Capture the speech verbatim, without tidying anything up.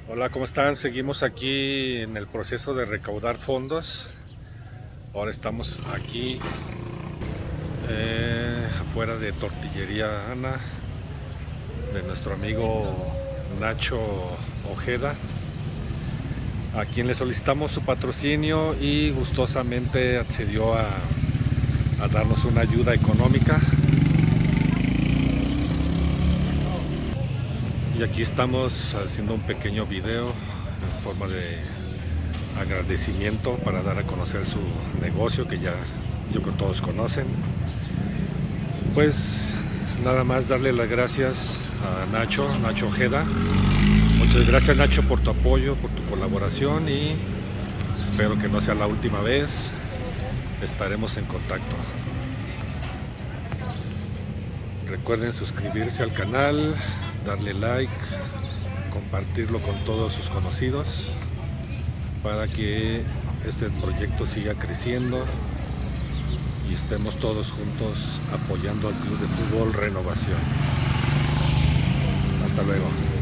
Hola, ¿cómo están? Seguimos aquí en el proceso de recaudar fondos. Ahora estamos aquí eh, afuera de Tortillería Ana, de nuestro amigo Nacho Ojeda, a quien le solicitamos su patrocinio y gustosamente accedió a, a darnos una ayuda económica. Y aquí estamos haciendo un pequeño video en forma de agradecimiento para dar a conocer su negocio, que ya yo creo que todos conocen. Pues nada más darle las gracias a Nacho, Nacho Ojeda. Muchas gracias, Nacho, por tu apoyo, por tu colaboración, y espero que no sea la última vez. Estaremos en contacto. Recuerden suscribirse al canal, darle like, compartirlo con todos sus conocidos para que este proyecto siga creciendo y estemos todos juntos apoyando al Club de Fútbol Renovación. Hasta luego.